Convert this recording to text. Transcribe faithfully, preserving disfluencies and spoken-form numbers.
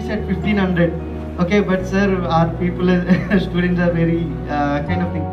at fifteen hundred. Okay, but sir, our people, students are very uh, kind of thing.